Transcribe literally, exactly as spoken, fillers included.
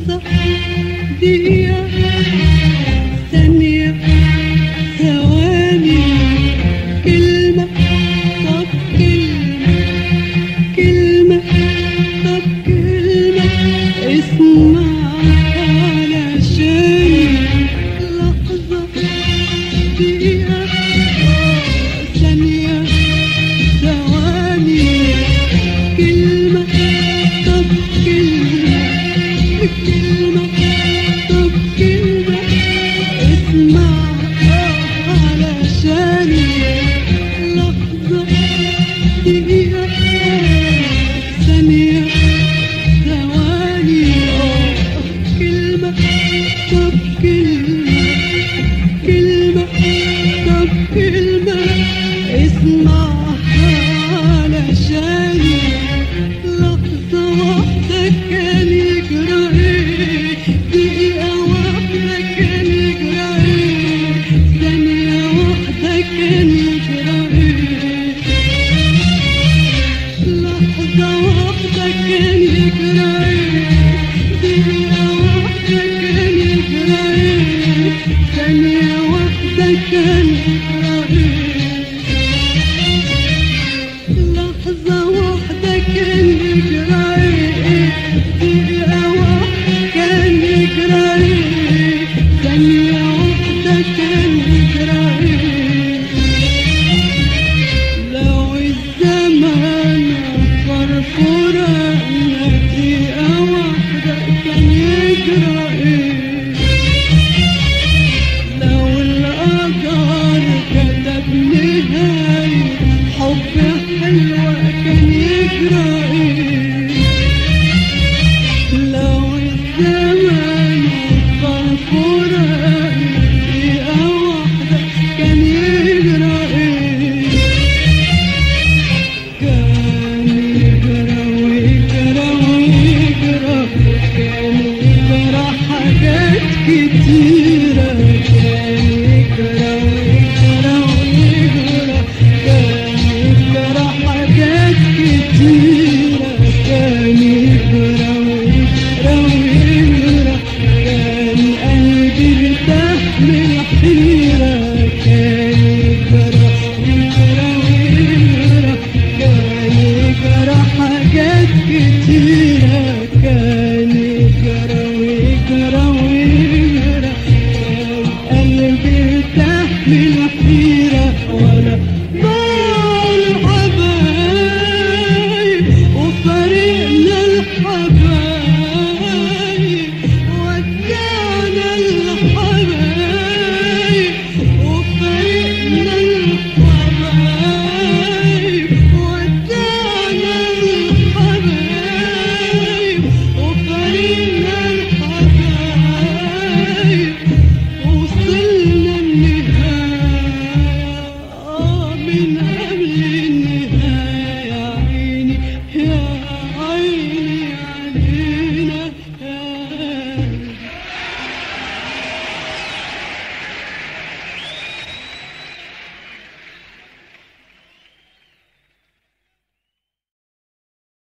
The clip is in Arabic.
لحظة، دقيقة، ثانية، ثواني، كلمة، طب كلمة، كلمة، طب كلمة، اسمع علشان لحظة، دقيقة، ثانية، ثواني، كلمة، طب كلمة، كلمة، طب كلمة، اسمع علشاني لحظة، دقيقة، ثانية، ثواني، كلمة، طب كلمة، كلمة، طب كلمة، اسمع علشاني لحظة واحدة كان يجرى ايه، دقيقة واحدة كان يجرى ايه، ثانية واحدة كان يجرى ايه، لحظة واحدة كان يجرى ايه.